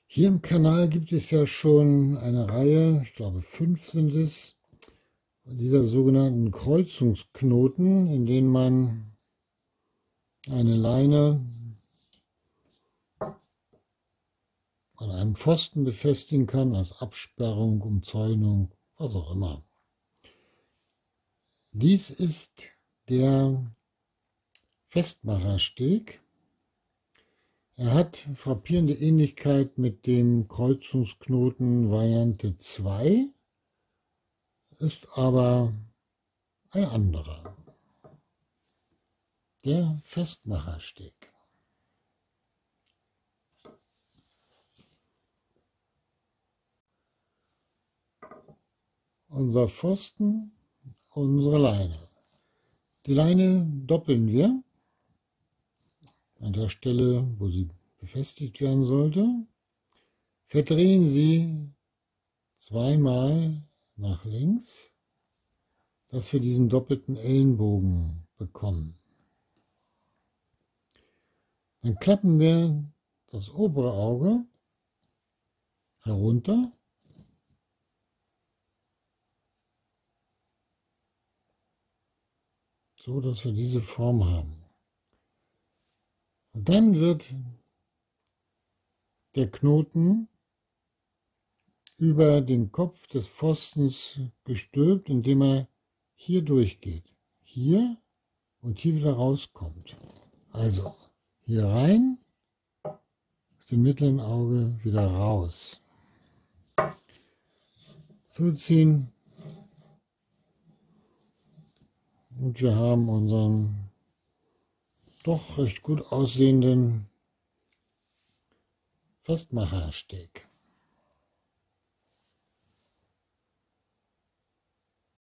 Hier im Kanal gibt es ja schon eine Reihe, ich glaube 5 sind es, dieser sogenannten Kreuzungsknoten, in denen man eine Leine an einem Pfosten befestigen kann, als Absperrung, Umzäunung, was auch immer. Dies ist der Festmachersteg. Er hat frappierende Ähnlichkeit mit dem Kreuzungsknoten Variante 2, ist aber ein anderer. Der Festmachersteg. Unser Pfosten, unsere Leine. Die Leine doppeln wir an der Stelle, wo sie befestigt werden sollte. Verdrehen sie zweimal nach links, dass wir diesen doppelten Ellenbogen bekommen. Dann klappen wir das obere Auge herunter so, dass wir diese Form haben. Und dann wird der Knoten über den Kopf des Pfostens gestülpt, indem er hier durchgeht. Hier und hier wieder rauskommt. Also hier rein, aus dem mittleren Auge wieder raus. Zuziehen. Und wir haben unseren doch recht gut aussehenden Festmachersteg.